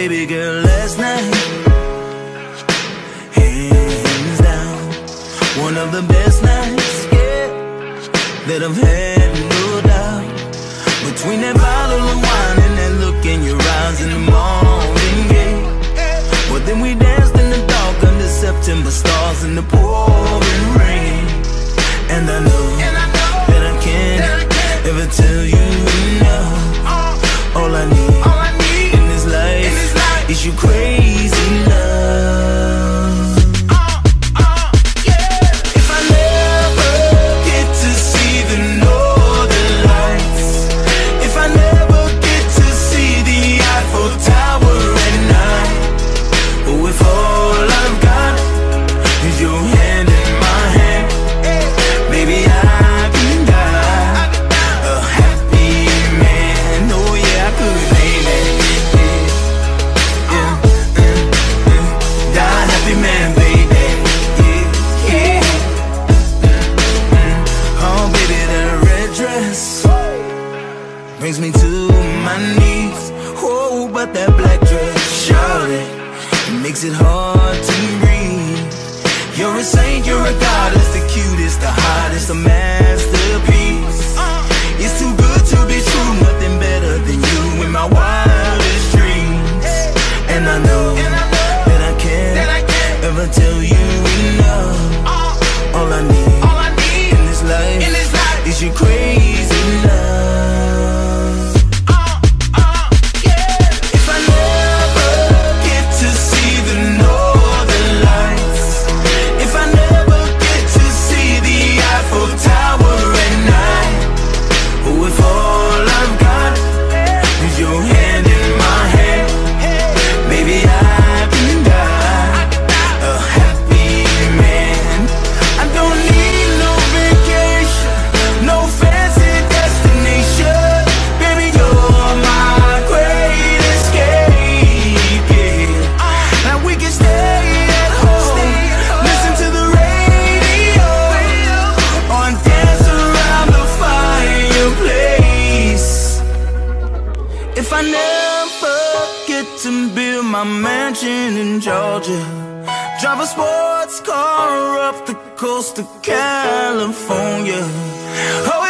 baby girl, last night, hands down, one of the best nights, yeah, that I've had, no doubt. Between that bottle of wine and that look in your eyes in the morning, yeah. Well, then we danced in the dark under September stars in the pouring rain. And I know that I can't ever tell you enough. All I need in this life is your crazy love. If I never get to see the northern lights, if I never get to see the Eiffel Tower at night, oh, if all I've got is your hand in my hand, baby, I can die a happy man. Oh yeah, I could, baby, yeah, die a happy man, baby, yeah. Oh baby, that red dress brings me to my knees. Oh, but that black dress, shawty, it makes it hard to breathe. You're a saint, you're a goddess, the cutest, the hottest, a masterpiece. It's too good to be true, nothing better than you in my wildest dreams. And I know that I can't ever tell you enough. All I need in this life is your crazy love. If I never get to see the northern lights, if I never get to see the Eiffel Tower at night, oh, if all I've got is your hand in my hand, maybe I can die a happy man. I don't need no vacation, no fancy destination, baby, you're my great escape, yeah. Now we can stay at home, listen to the radio, or dance around the fireplace. If I never get to build my mansion in Georgia, drive a sports car up the coast of California, oh